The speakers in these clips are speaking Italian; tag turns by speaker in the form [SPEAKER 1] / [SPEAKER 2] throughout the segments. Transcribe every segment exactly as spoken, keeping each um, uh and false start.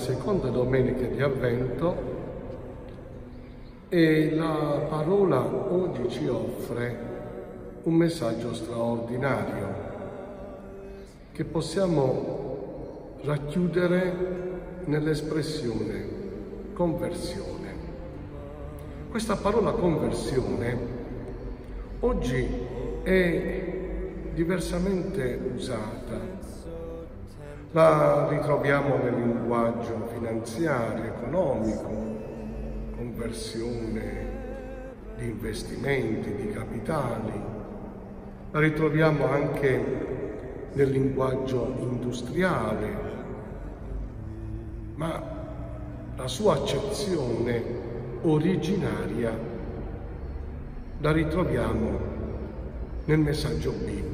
[SPEAKER 1] seconda domenica di Avvento e la parola oggi ci offre un messaggio straordinario che possiamo racchiudere nell'espressione conversione. Questa parola conversione oggi è diversamente usata. La ritroviamo nel linguaggio finanziario, economico, conversione di investimenti, di capitali. La ritroviamo anche nel linguaggio industriale, ma la sua accezione originaria la ritroviamo nel messaggio biblico.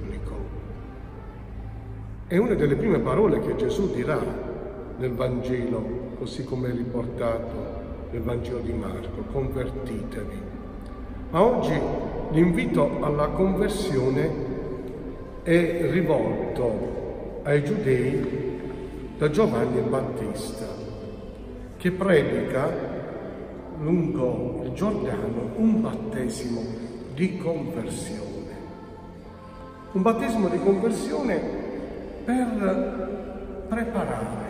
[SPEAKER 1] È una delle prime parole che Gesù dirà nel Vangelo, così come è riportato nel Vangelo di Marco: convertitevi. Ma oggi l'invito alla conversione è rivolto ai giudei da Giovanni il Battista, che predica lungo il Giordano un battesimo di conversione. Un battesimo di conversione per preparare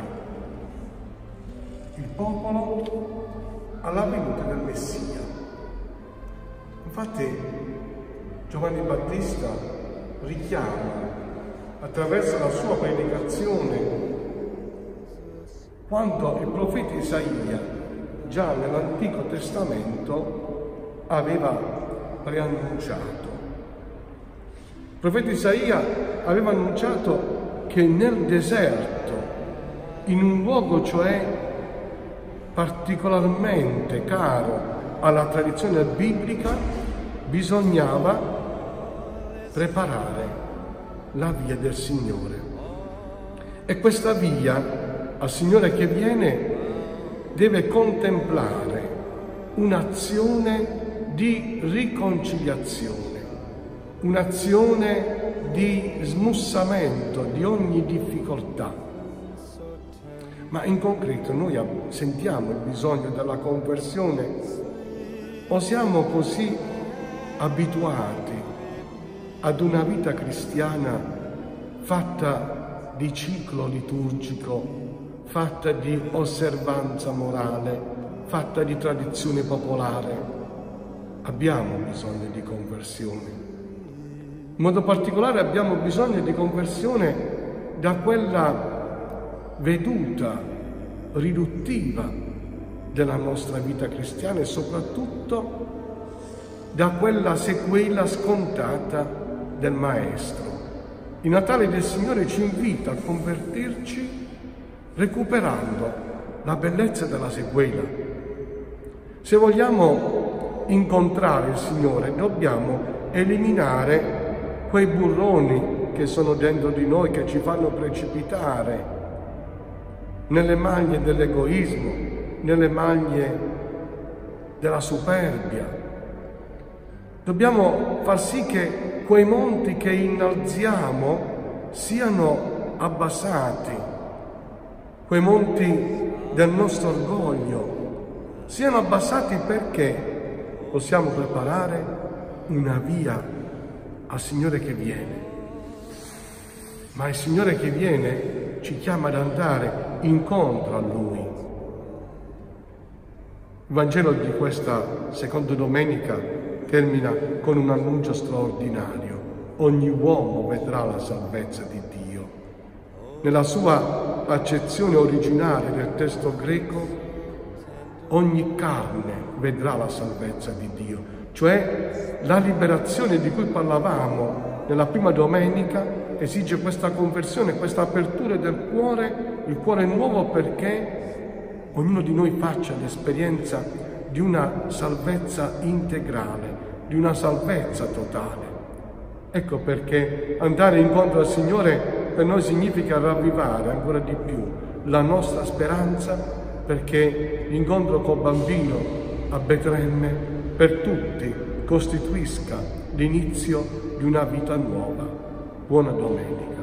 [SPEAKER 1] il popolo alla venuta del Messia. Infatti Giovanni Battista richiama attraverso la sua predicazione quanto il profeta Isaia già nell'Antico Testamento aveva preannunciato. Il profeta Isaia aveva annunciato che nel deserto, in un luogo cioè particolarmente caro alla tradizione biblica, bisognava preparare la via del Signore. E questa via al Signore che viene deve contemplare un'azione di riconciliazione, un'azione di smussamento di ogni difficoltà. Ma in concreto noi sentiamo il bisogno della conversione o siamo così abituati ad una vita cristiana fatta di ciclo liturgico, fatta di osservanza morale, fatta di tradizione popolare? Abbiamo bisogno di conversione. In modo particolare abbiamo bisogno di conversione da quella veduta riduttiva della nostra vita cristiana e soprattutto da quella sequela scontata del Maestro. Il Natale del Signore ci invita a convertirci recuperando la bellezza della sequela. Se vogliamo incontrare il Signore dobbiamo eliminare quei burroni che sono dentro di noi, che ci fanno precipitare nelle maglie dell'egoismo, nelle maglie della superbia. Dobbiamo far sì che quei monti che innalziamo siano abbassati, quei monti del nostro orgoglio siano abbassati, perché possiamo preparare una via al Signore che viene. Ma il Signore che viene ci chiama ad andare incontro a Lui. Il Vangelo di questa seconda domenica termina con un annuncio straordinario: ogni uomo vedrà la salvezza di Dio. Nella sua accezione originale del testo greco, ogni carne vedrà la salvezza di Dio, cioè la liberazione di cui parlavamo nella prima domenica esige questa conversione, questa apertura del cuore, il cuore nuovo, perché ognuno di noi faccia l'esperienza di una salvezza integrale, di una salvezza totale. Ecco perché andare incontro al Signore per noi significa ravvivare ancora di più la nostra speranza, perché l'incontro col bambino a Betlemme per tutti costituisca l'inizio di una vita nuova. Buona domenica.